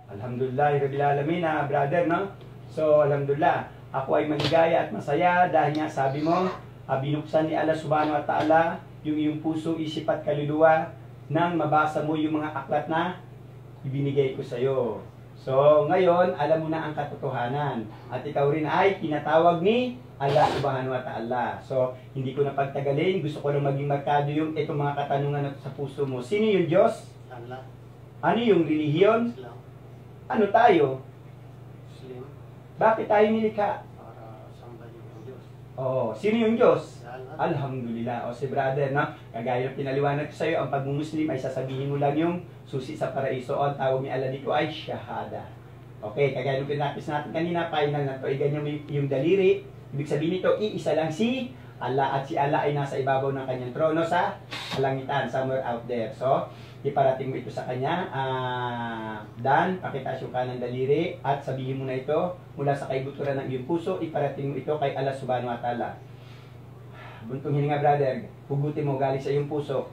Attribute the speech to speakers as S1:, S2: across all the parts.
S1: Alhamdulillah, Rabbil Alamin, brother, no? So, alhamdulillah, ako ay maligaya at masaya dahil nga sabi mo, binuksan ni Allah Subhanahu wa Ta'ala yung iyong puso, isip at kaluluwa nang mabasa mo yung mga aklat na ibinigay ko sa iyo. So, ngayon, alam mo na ang katotohanan. At ikaw rin ay tinatawag ni Allah Subhanahu wa Ta'ala. So, hindi ko na pagtagalin. Gusto ko lang maging markado yung itong mga katanungan sa puso mo. Sino yung Diyos?
S2: Allah.
S1: Ano yung relihiyon?
S2: Islam.
S1: Ano tayo?
S2: Muslim.
S1: Bakit tayo nilikha?
S2: Para sambahin ang Diyos.
S1: Oo. Sino yung Diyos?
S2: Si Allah.
S1: Alhamdulillah. O si brother, no? Kagaya ng pinaliwanag ko sa iyo, ang pagmumuslim ay sasabihin mo lang yung susi sa paraiso. O ang tawag ni Allah dito ay shahada. Okay, kagaya ng pinapis natin kanina, final na to. Ganyan mo yung daliri. Ibig sabihin nito, iisa lang si Allah. At si Allah ay nasa ibabaw ng kanyang trono sa kalangitan, somewhere out there. So, iparating mo ito sa kanya. Dan, pakitaas yung kanang daliri at sabihin mo na ito mula sa kaibuturan ng iyong puso, iparating mo ito kay Allah Subhanahu wa Ta'ala. Buntong hininga, brother. Hugutin mo galing sa iyong puso.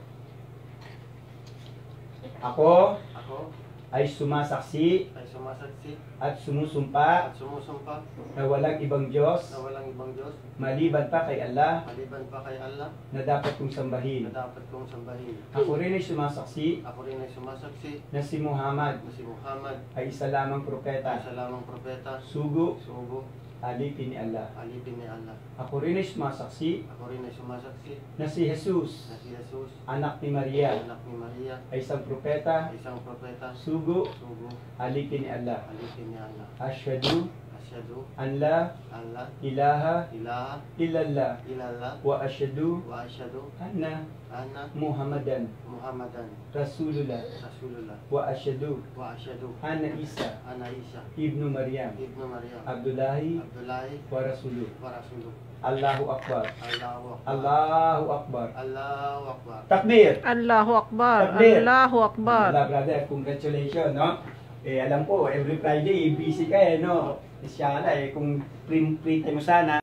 S1: Ako ay sumasaksi
S2: Ay sumasaksi
S1: at sumusumpa
S2: at sumusumpa
S1: na walang ibang Diyos
S2: na walang ibang Diyos
S1: maliban pa kay Allah
S2: maliban pa kay Allah
S1: na dapat kong sambahin.
S2: na dapat kong sambahin.
S1: Ako rin ay sumasaksi
S2: Ako rin ay sumasaksi
S1: na si Muhammad
S2: na si Muhammad
S1: ay isa lamang
S2: ay
S1: propeta,
S2: isa lamang propeta,
S1: sugo,
S2: sugo,
S1: alipin ni Allah.
S2: alipin ni Allah.
S1: Ako rin ay sumasaksi
S2: Ako rin ay sumasaksi
S1: na si Jesus,
S2: na si Jesus,
S1: anak ni Maria,
S2: anak ni Maria,
S1: ay isang propeta,
S2: ay isang propeta,
S1: sugo,
S2: sugo,
S1: alipin ni Allah.
S2: alipin ni Allah.
S1: Asyhadu
S2: Asyhadu
S1: an la
S2: Allah
S1: ilaha
S2: ilaha
S1: illallah
S2: illallah
S1: wa asyhadu
S2: wa asyhadu
S1: anna
S2: anna
S1: Muhammadan
S2: Muhammadan
S1: Rasulullah
S2: Rasulullah
S1: wa asyhadu
S2: wa asyhadu
S1: anna Isa
S2: anna Isa
S1: ibnu Maryam
S2: ibnu Maryam
S1: Abdullahi
S2: Abdullahi
S1: wa rasuluh.
S2: wa rasuluh.
S1: Allahu Akbar.
S2: Allahu Akbar.
S1: Allahu Akbar.
S2: Allahu Akbar.
S1: Takbir.
S3: Allahu Akbar.
S1: Takbir.
S3: Allahu Akbar.
S1: Wala, brother, congratulations, no? Alam ko, every Friday, busy ka no? Inshallah, kung free time mo sana,